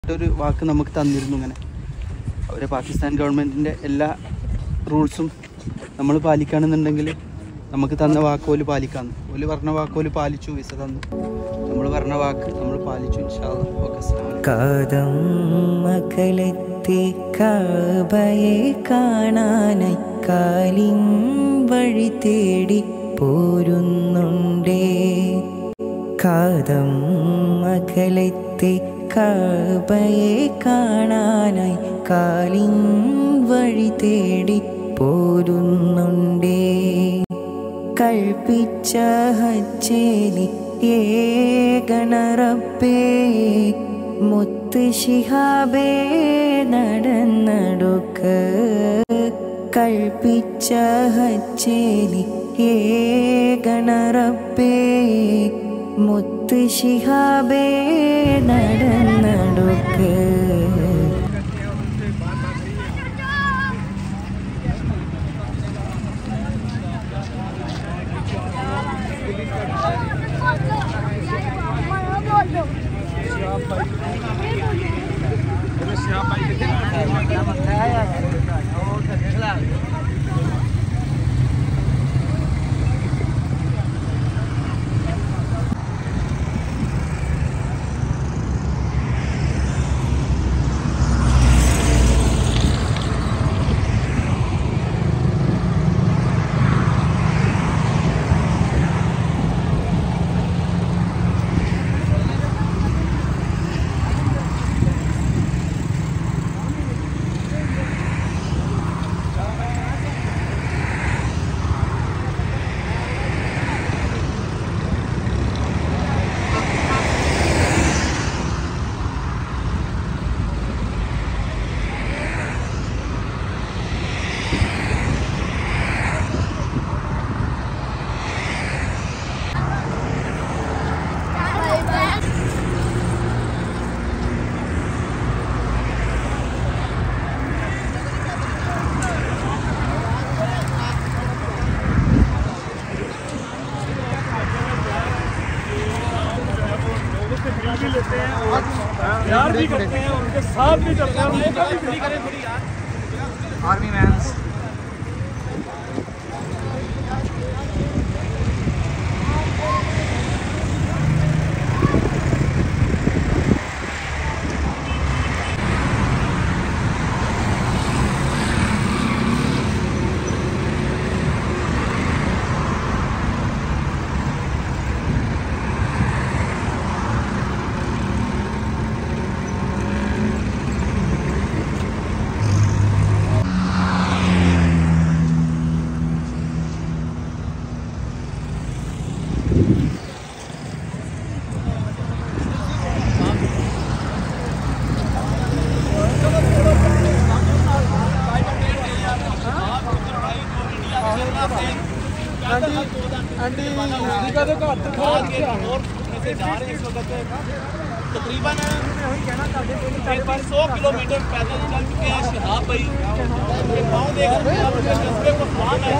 ഒരു വാക്ക് നമുക്ക് തന്നിരുന്നു. ഇങ്ങനെ അവരെ പാകിസ്ഥാൻ ഗവൺമെൻറ്റിൻ്റെ എല്ലാ റൂൾസും നമ്മൾ പാലിക്കുകയാണെന്നുണ്ടെങ്കിൽ നമുക്ക് തന്ന വാക്കോല് പാലിക്കാമെന്ന്. ഓല് പറഞ്ഞ വാക്കോല് പാലിച്ചു, വിസ തന്നു. നമ്മൾ പറഞ്ഞ വാക്ക് നമ്മൾ പാലിച്ചു. ഇൻഷാ അല്ലാഹ്. ഓക്കെ. കാതം മകലെത്തി കഅബയെ കാണാനായി കാലിൻ വഴി തേടി പോരുന്നുണ്ടേ. കാതം മകലെത്തി കഅബയെ കാണാനായി കാലിൻ വഴി തേടി പോരുന്നുണ്ടേ. കൽപ്പിച്ച ഹജ്ജേനി ഏകണറബ്ബേ മുത്ത് ശിഹാബേ നടന്നടുക്ക്. കൽപ്പിച്ച ഹജ്ജേനി ഏകണറബ്ബേ മുത്ത് ശിഹാബേ നടന്നടുക്ക്. प्यार भी करते हैं, उनके साथ भी करते हैं। आर्मी मैन्स तकरीबन 100 किलोमीटर पैदल चल चुके हैं शिहाब भाई। पाँव देकर रास्ते को मान है।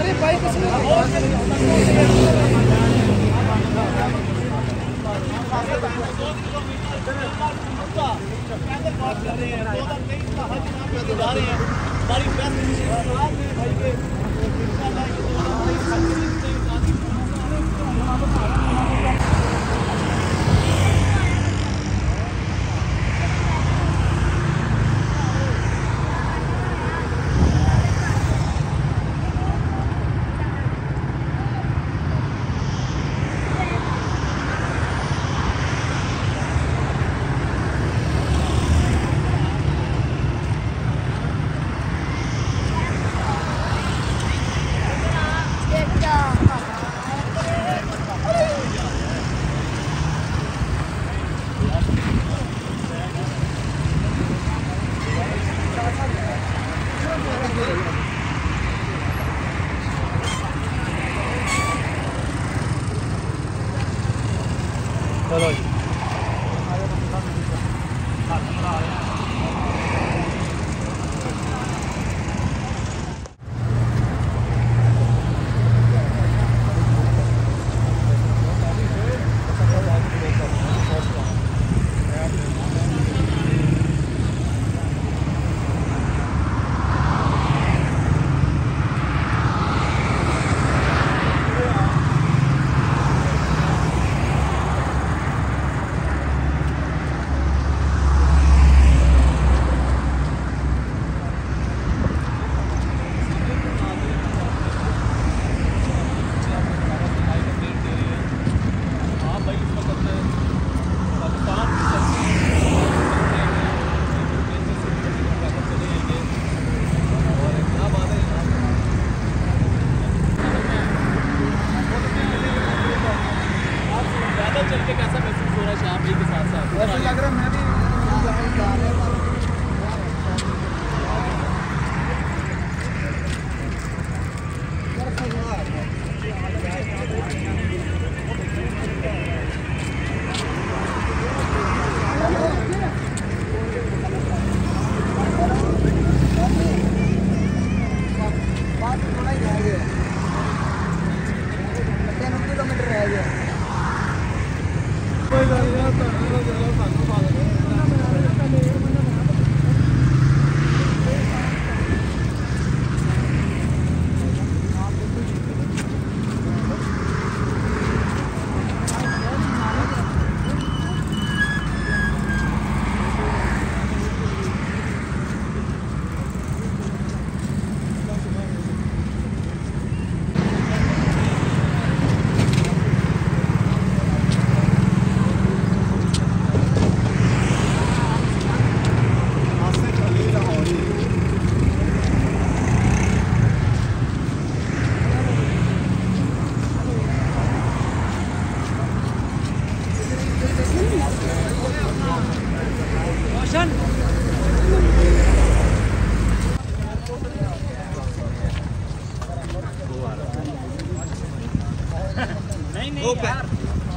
पैदल बात कर रहे हैं। 2023 का हज यहाँ पे जा रहे हैं। हमारी बेस्ट भाई के इंशाल्लाह ये 2023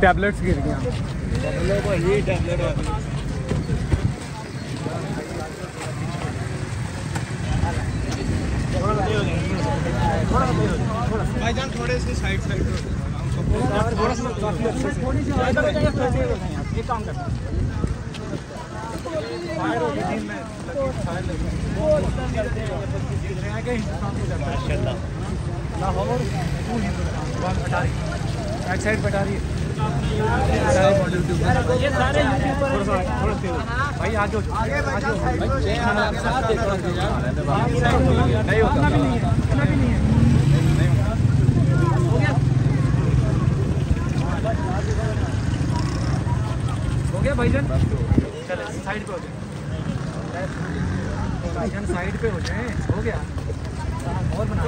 टैबलेट्स गिर गया ये टैबलेट है भाईजान थोड़े से साइड थोड़ा सा काफी अच्छे से एक काम करते हैं फायर हो गई टीम में फायर लगी माशाल्लाह लाहौर बैक साइड बता रही है ये सारे भाई आगे साथ देखो नहीं होता भी नहीं है इतना भी नहीं है हो गया भाईजान चले साइड पे हो जाए भाईजान साइड पे हो जाए हो गया और बना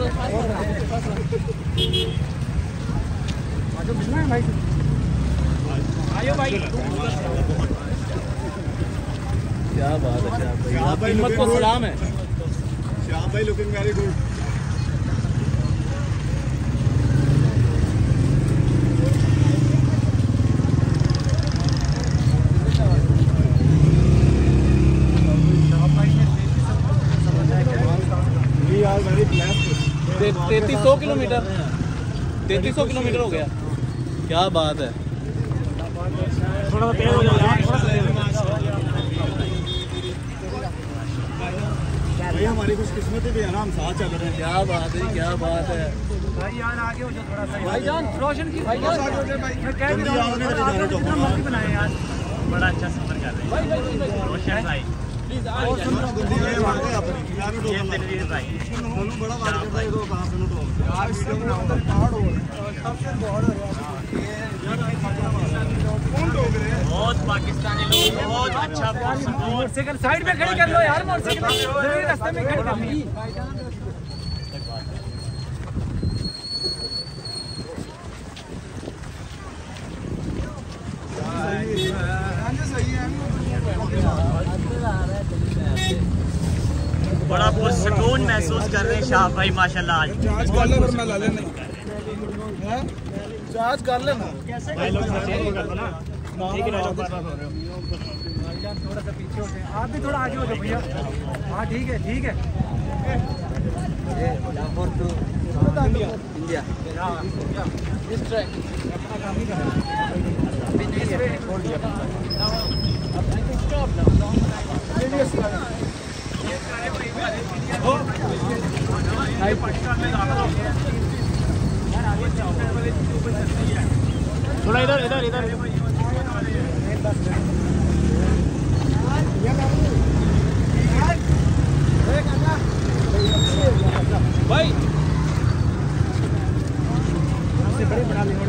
जो मिलना है भाई आयो भाई क्या बात है शहाब भाई हिम्मत को सलाम है शहाब भाई looking very good we are very blessed 3300 kilometre हो गया क्या बात है थोड़ा तेज हो जाए भाई हमारी कुछ किस्मत भी है ना हम साथ चल रहे हैं क्या बात है भाई यार आगे हो जाओ थोड़ा सा भाईजान रोशन की भाई आगे हो जाए भाई मैं कह भी रहा हूं कितना मस्ती बनाए यार बड़ा अच्छा सफर कर रहे हैं रोशन भाई प्लीज आ जाओ ये तेरे भाई दोनों बड़ा बात करता है तो कहां से तो यार वीडियो बनाऊंगा पहाड़ हो सबसे बहुत बहुत पाकिस्तानी लोग बहुत अच्छा मोटरसाइकिल साइड में खड़ी कर लो यार मोटरसाइकिल रास्ते में खड़ी करनी बड़ा सुकून महसूस कर रहे हैं शाह भाई माशाल्लाह आज चार्ज कर ले मैं ला लेना हैं चार्ज कर लेना भाई लोग चेंज कर दो ना ठीक है भाईजान थोड़ा सा पीछे हो जाए आप भी थोड़ा आगे हो जाओ भैया हां ठीक है ये लाहौर टू इंडिया इस ट्रैक अपना काम ही कर रहा है छोड़ दिया अब स्टॉप ना थोड़ा इधर भाई बड़े बना लेंगे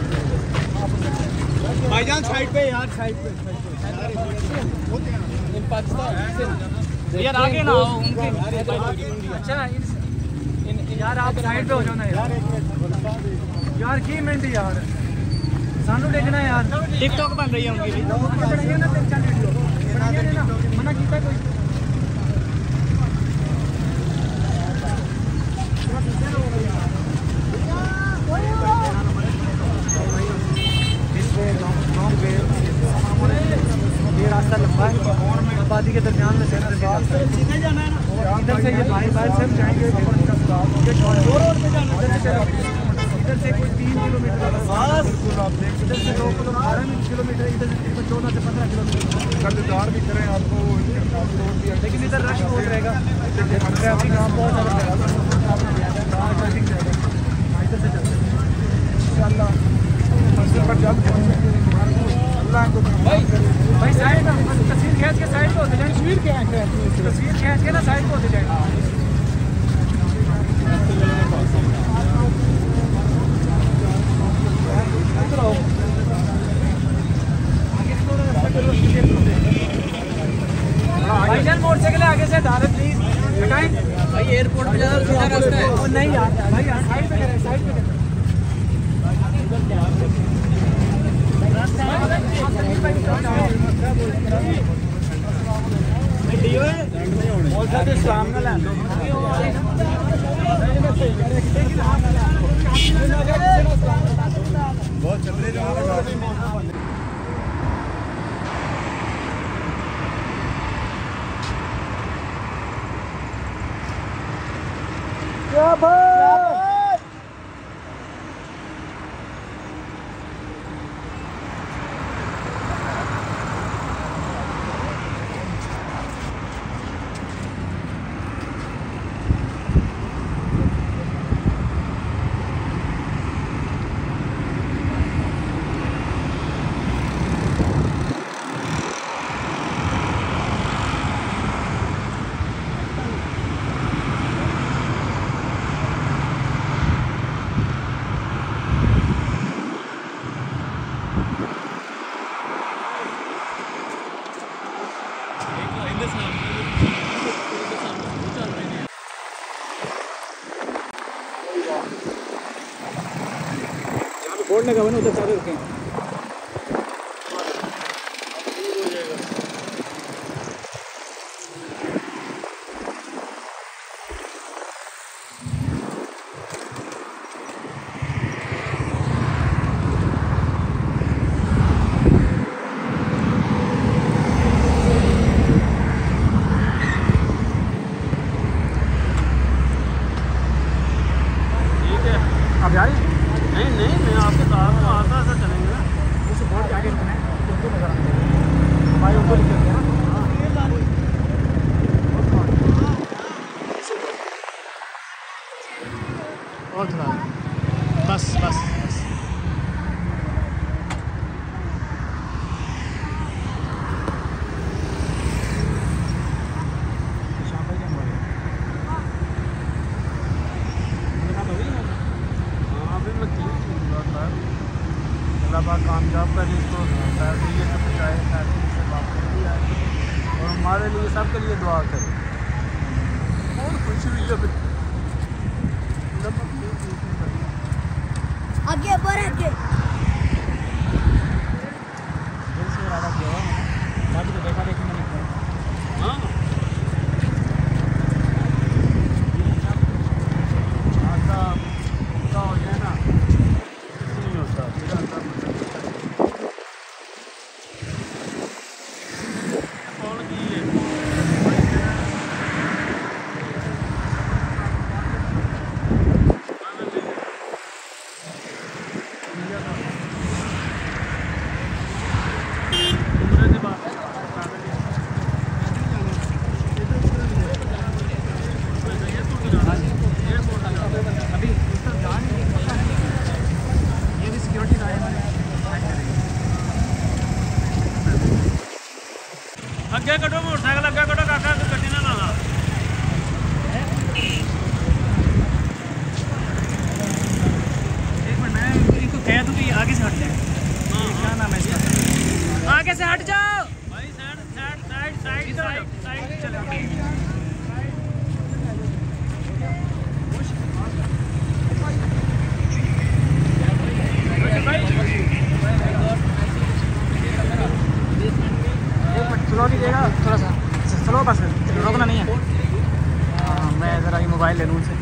भाईजान साइड पे यार साइड पे पाकिस्तान यार आगे ना आओ उनके अच्छा यार आप साइड पे हो जाओ ना यार की मिनट यार सानू देखना यार टिकटॉक बन रही है उनकी भी बनाइए ना 3-4 वीडियो बनाइए ना मना कीता कोई ये रास्ता लंबा है आबादी के दरमियान में सीधे जाना है ना इधर से ये भाई से हम जाएंगे इधर से कोई 3 किलोमीटर इधर से 2 किलोमीटर इधर से 14 से 15 किलोमीटर इंतजार भी करें आपको लेकिन इधर रश बहुत रहेगा ट्रैफिक आप बहुत ज़्यादा ट्रैफिक रहेगा इधर से चलते हैं इंशाल्लाह मंजिल पर जल्द पहुँचेंगे अल्लाह को भाई साइड में तस्वीर खींच के साइड पे होते जाए तस्वीर खींच के ना साइड पे होते जाए भाईजान मोटरसाइकिल आगे से डालो प्लीज हटाएं भाई एयरपोर्ट पे ज़्यादा सीधा रास्ता है नहीं यार भाई साइड पे करें साइड पे करें सामने बहुत चल रहे बोर्ड लगा हुआ ना उधर सारे रुके अब जा रही नहीं मैं आपके साथ हूँ आता ऐसा चलेंगे ना उस बोर्ड के आगे रुकना है उनको नजर आना चाहिए हमारे उनको लिख देते हैं ना और थोड़ा बस बस कामयाब करें इसको फैमिली से बचाए फैमिली से वापस भी आए और हमारे लिए सबके लिए दुआ करें और कुछ भी जब आगे बढ़ आगे दिल से इरादा किया हुआ मैंने बाकी तो देखा देखी मैंने किया हाँ ऐसा हो जाए ना कुछ नहीं होता अगे कटो मोटरसाइकिल अगे कटो काका गड्डी ना लाना एक मिनट मैं इनको कह दूं कि आगे से हट जाए क्या नाम है इसका आगे से हट जाओ भाई साइड चलो स्लो कीजिएगा थोड़ा सा स्लो बस रोकना नहीं है हाँ मैं ज़रा ये मोबाइल ले लूँ उनसे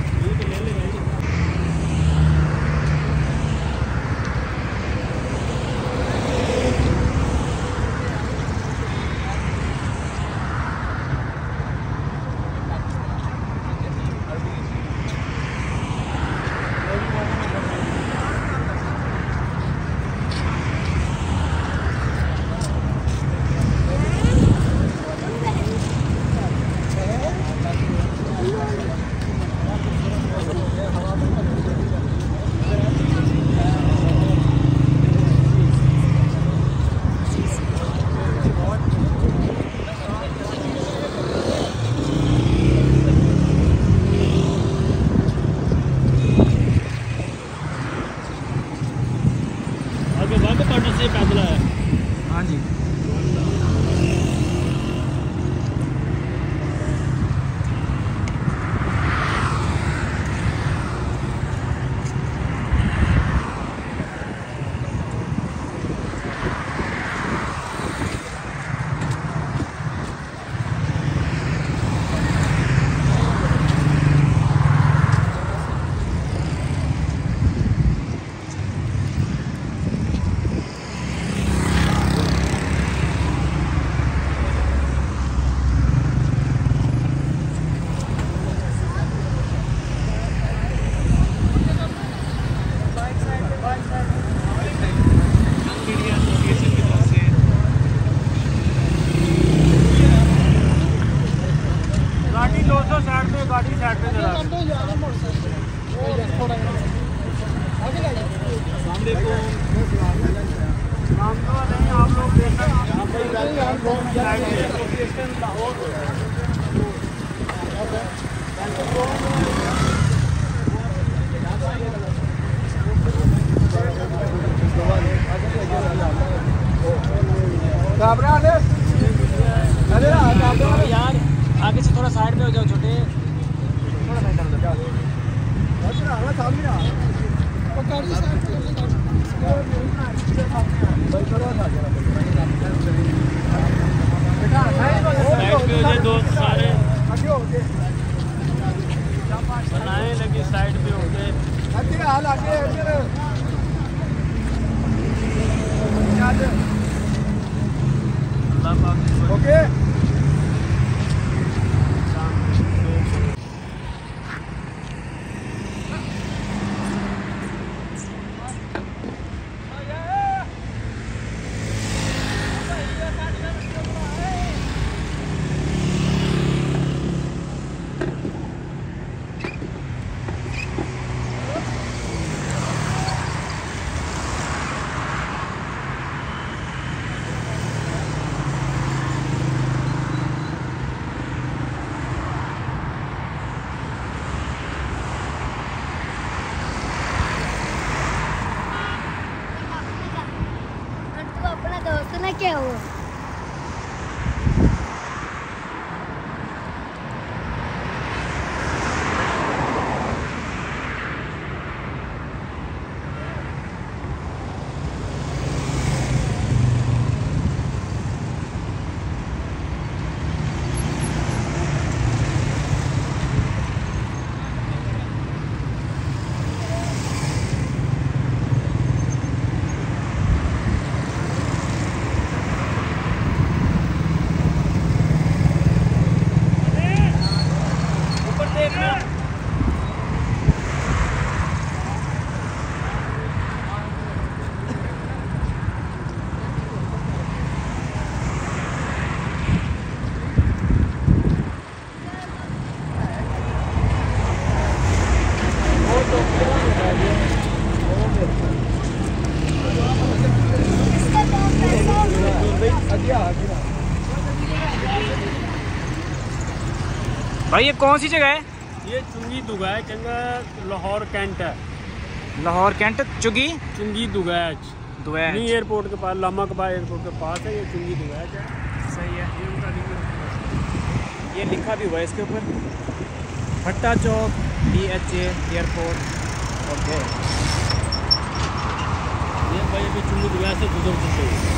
यार आगे से थोड़ा साइड में हो जाओ छोटे। दोस्त सारे बनाए लगे साइड पे हो गए। ओके क्या हुआ? भाई ये कौन सी जगह है? ये चुंगी दुगा है, चंगा लाहौर कैंट है। लाहौर कैंट चुंगी चुंगी दुगैच दुगैच नहीं एयरपोर्ट के पास, लामा कबा एयरपोर्ट के पास है ये चुंगी दुगैच है। सही है। ये लिखा भी हुआ है इसके ऊपर, भट्टा चौक DHA एयरपोर्ट। ओके ये भाई अभी चुंगी दुगैच से गुजर चुके हैं।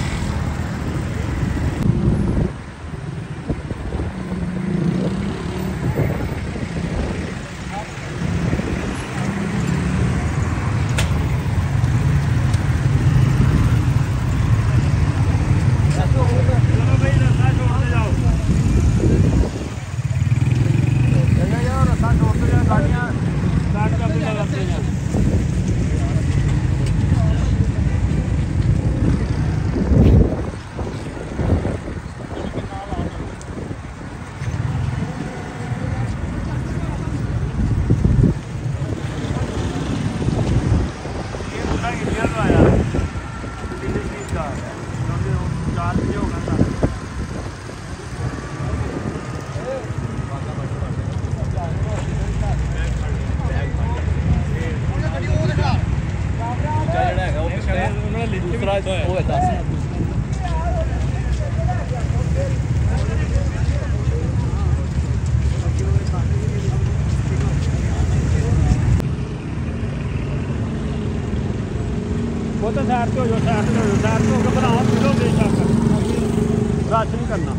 वो तो साइड पे हो जाओ, साइड पे हो जाओ, साइड पे होकर बनाओ किलो बेच रश नहीं करना।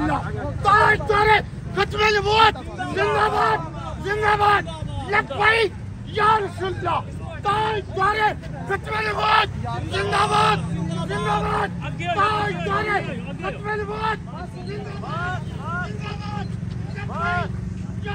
जिंदाबाद जिंदाबाद लब्बैक या रसूलल्लाह ताजदारे खत्म नबूवत जिंदाबाद जिंदाबाद ताजदारे खत्म नबूवत जिंदाबाद जिंदाबाद लब्बैक या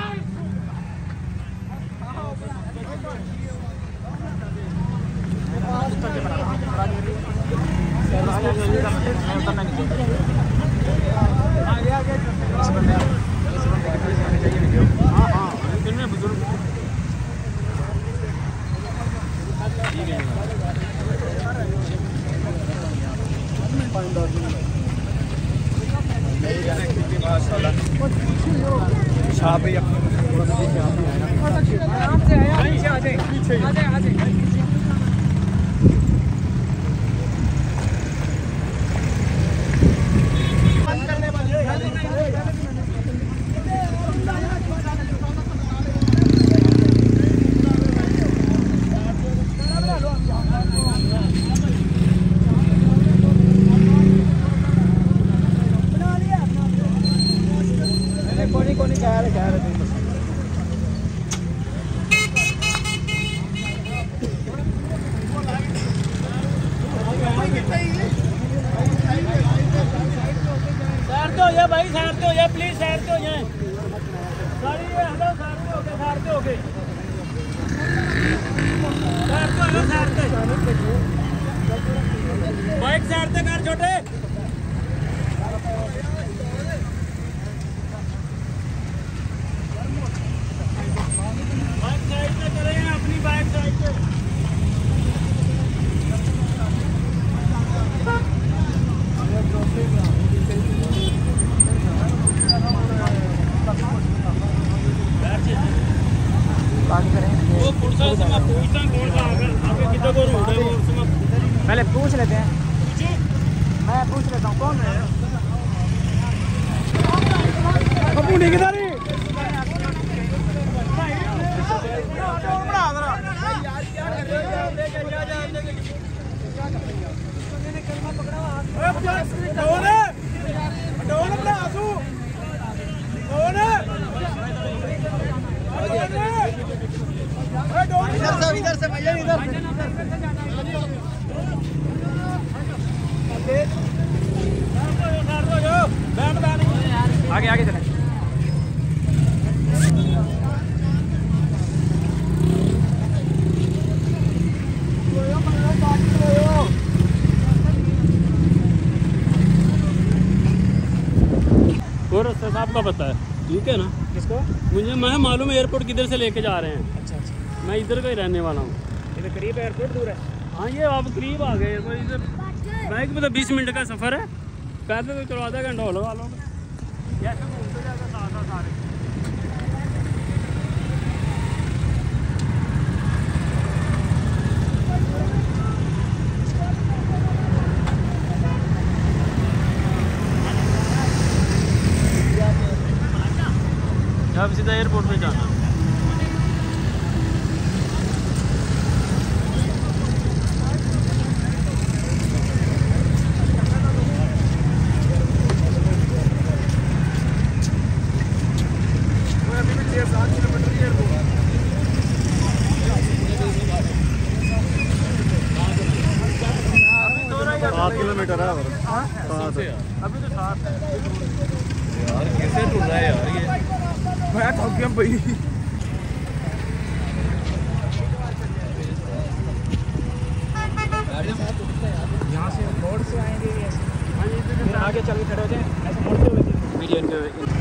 भाई साइड हो जाए प्लीज साइड हो जाए सारी हेलो साइड हो गए बाइक साइड पे कर छोटे बाइक साइड पे करें अपनी बाइक साइड पे पहले पूछ लेते हैं मैं पूछ लेता हूँ कौन है इधर से भैया इधर आगे आगे चलें और रास्ता साहब का पता है ठीक है ना किसको मुझे मैं मालूम है एयरपोर्ट किधर से लेके जा रहे हैं अच्छा अच्छा मैं इधर का ही रहने वाला हूँ इधर करीब एयरपोर्ट दूर है हाँ ये आप करीब आ गए बाइक में तो 20 मिनट का सफ़र है पैदल तो चलो आधा घंटा हो लगा लो ऐसे घूमते जाएगा साथ सारे अब सीधा एयरपोर्ट में जाना किलोमीटर है अभी तो 7 है यार कैसे टूट रहा है यार ये मैं थक गया भाई यहाँ से मोड़ से आएंगे ऐसे आगे चल के खड़े हो जाए ऐसे मोड़ते हुए वीडियो इनके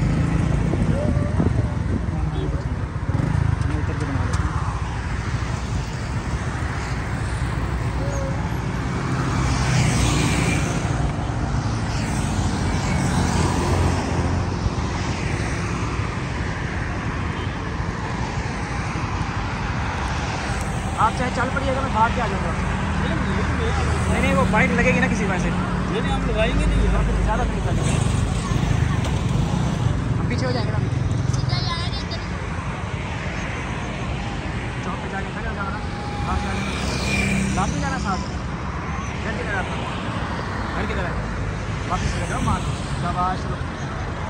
आप चाहे चल पड़िएगा मैं भाग के आ जाऊँगा नहीं नहीं वो बाइक लगेगी ना किसी वजह से नहीं हम लगाएंगे नहीं ज़्यादा नहीं चलेगा हम पीछे हो जाएंगे ना चौक पे जाके खड़े हो जाना वापस जाना साथ घर की तरह घर की तरह वापस चले जाओ मार शाबाश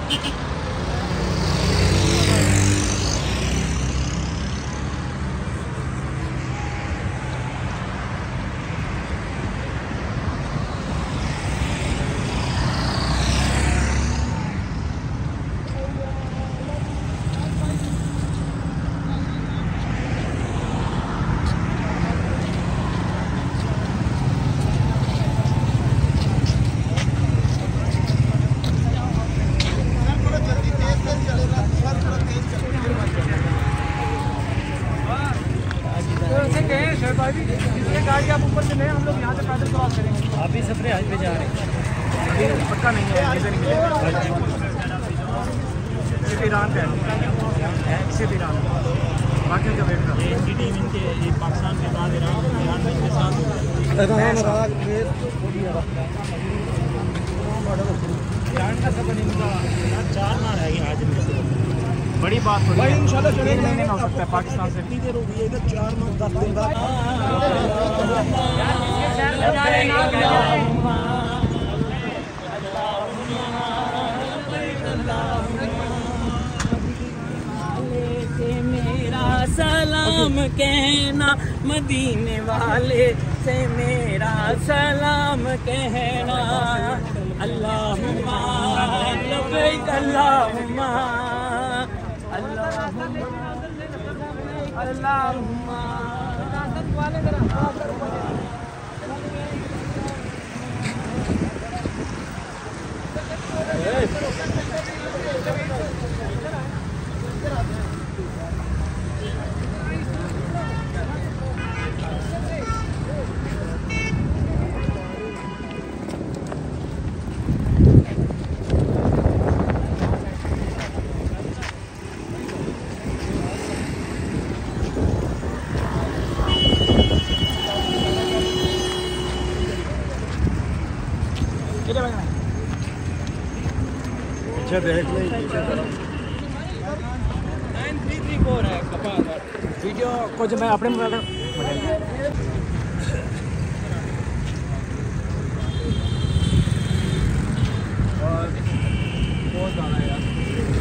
गाड़ी आप ऊपर से ले, हम लोग यहाँ से पैदल क्रॉस करेंगे। आप ही सफरे हज पे जा रहे हैं? ये पक्का नहीं है, वीज़ा नहीं मिलेगा। सिर्फ ईरान का है, सिर्फ ईरान, बाकी का वेट करो। इनकी टीम इनके पाकिस्तान के बाद ईरान में इनके साथ ईरान का सफर इनका 4 माह रहेगी आज में। बड़ी बात हो रही है। इंशाल्लाह 3 महीने में हो सकता है पाकिस्तान से। कितनी देर हो गई है इधर? 4 माह 10 दिन बाद। मेरा सलाम कहना, मदीने वाले से मेरा सलाम कहना। अल्लाहुम्मा लब्बैक अल्लाहुम्मा अल्लाहुम्मा। अच्छा देख लो 9334 है कपाल। वीडियो को जब मैं अपने मोबाइल बहुत ज़्यादा है यार।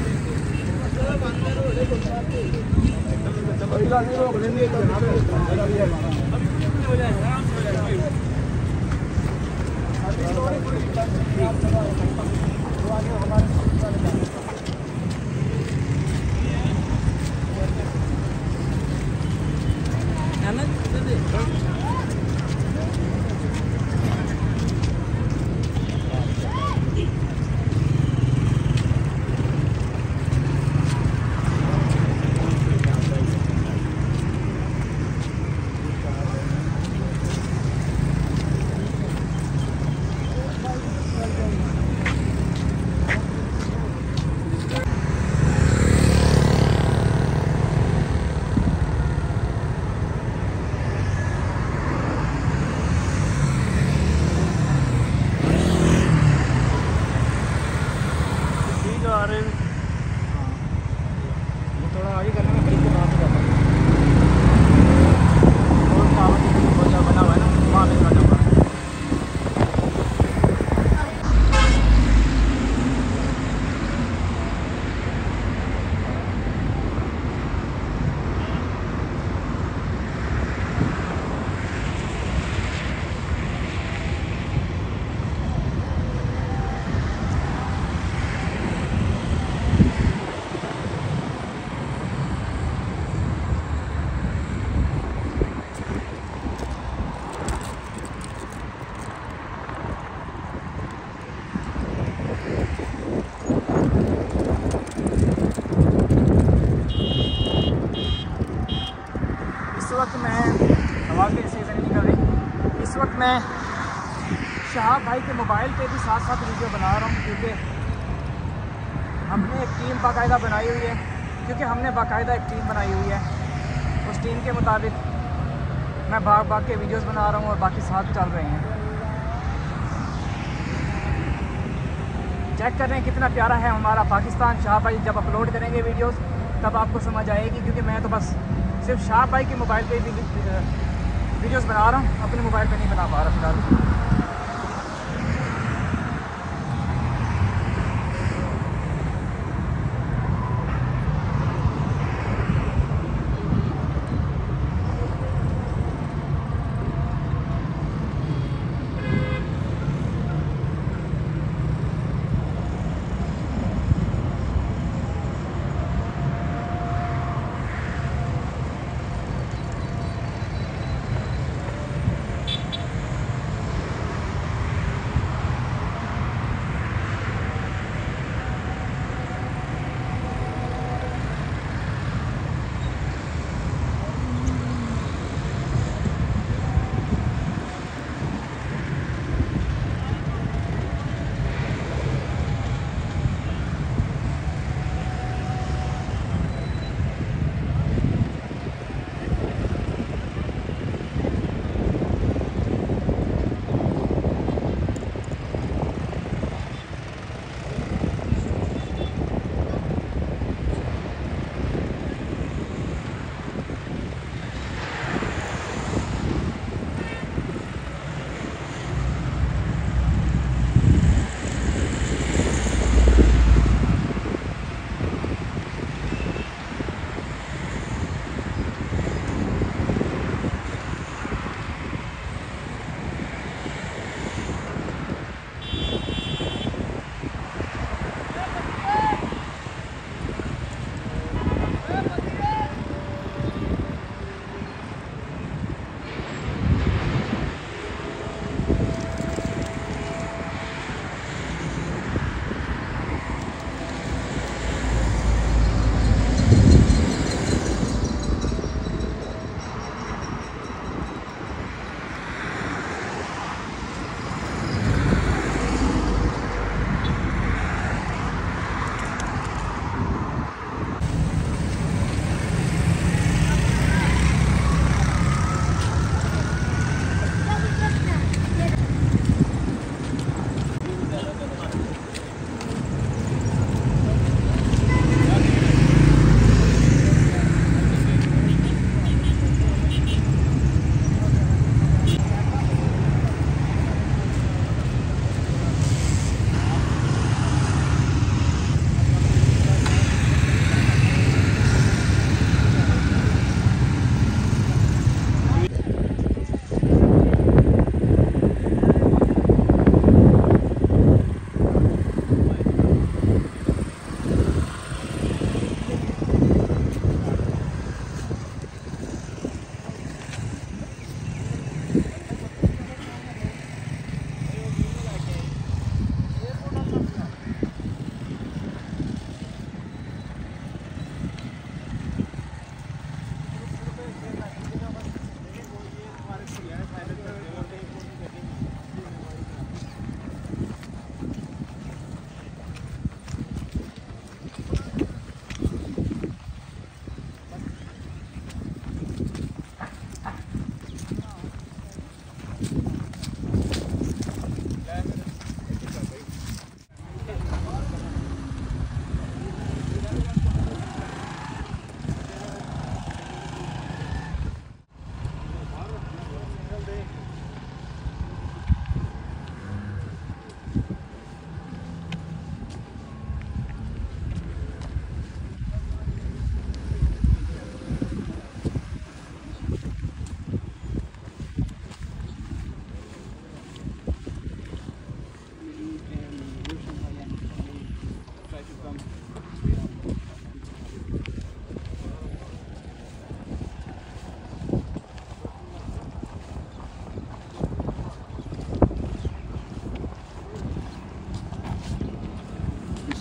थोड़ा आगे करने में ब्रिज के पास से जाता है और टावर बहुत ज़्यादा बना हुआ है ना, वहाँ पे जाना पड़ा। इस वक्त मैं शहाब भाई के मोबाइल पे भी साथ साथ वीडियो बना रहा हूँ, क्योंकि हमने एक टीम बाकायदा बनाई हुई है, एक टीम बनाई हुई है। उस टीम के मुताबिक मैं भाग भाग के वीडियोस बना रहा हूँ और बाकी साथ चल रहे हैं। चेक कर रहे हैं कितना प्यारा है हमारा पाकिस्तान। शाह भाई जब अपलोड करेंगे वीडियोस तब आपको समझ आएगी, क्योंकि मैं तो बस सिर्फ शाह भाई के मोबाइल पे वीडियोस बना रहा हूँ, अपने मोबाइल पे नहीं बना पा रहा फिलहाल।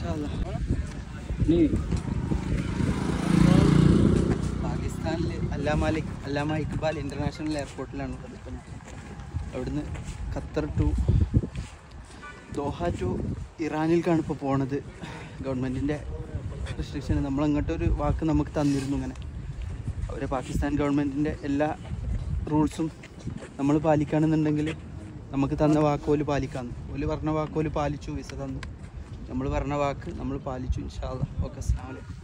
പാകിസ്ഥാനിൽ അല്ലാമ ഇക്ബാൽ ഇൻ്റർനാഷണൽ എയർപോർട്ടിലാണ് നിൽക്കുന്നത്. അവിടുന്ന് ഖത്തർ ടു ദോഹ ടു ഇറാനിലേക്കാണ് ഇപ്പോൾ പോണത്. ഗവൺമെൻറ്റിൻ്റെ റെസ്ട്രിക്ഷൻ നമ്മളങ്ങോട്ടൊരു വാക്ക് നമുക്ക് തന്നിരുന്നു. ഇങ്ങനെ അവരെ പാകിസ്ഥാൻ ഗവൺമെൻറ്റിൻ്റെ എല്ലാ റൂൾസും നമ്മൾ പാലിക്കുകയാണെന്നുണ്ടെങ്കിൽ നമുക്ക് തന്ന വാക്ക് ഓല് പാലിക്കാമെന്ന്. ഓല് പറഞ്ഞ വാക്ക് ഓല് പാലിച്ചു, വിസ തന്നു. നമ്മൾ പറഞ്ഞ വാക്ക് നമ്മൾ പാലിച്ചു. ഇൻഷാ അല്ലാഹ്. ഓക്കെ, അസ്സലാമു അലൈക്കും.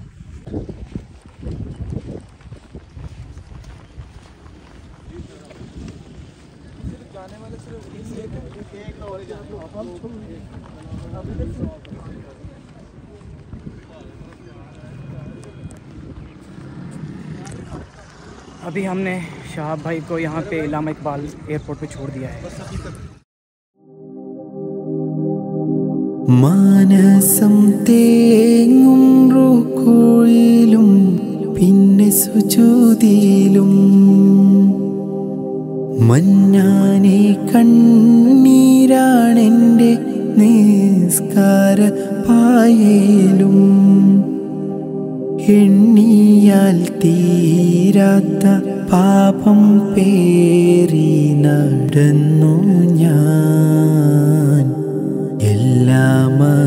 अभी हमने शहाब भाई को यहाँ पे अल्लामा इकबाल एयरपोर्ट पे छोड़ दिया है. മാനസം തേങ്ങും റുകൂയിലും പിന്നെ സുജൂദിലും മന്നാനെ കണ്ണീരാണെൻ്റെ നിസ്കാര പായലും എണ്ണിയാൽ തീരാത്ത പാപം പേറി നടന്നു ഞാൻ. എല്ലാം